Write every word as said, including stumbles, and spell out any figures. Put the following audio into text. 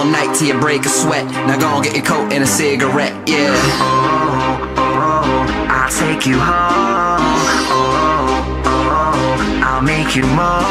all night till you break a sweat. Now go and get your coat and a cigarette, yeah. Oh, oh, oh, I'll take you home. Oh, oh, oh, I'll make you more.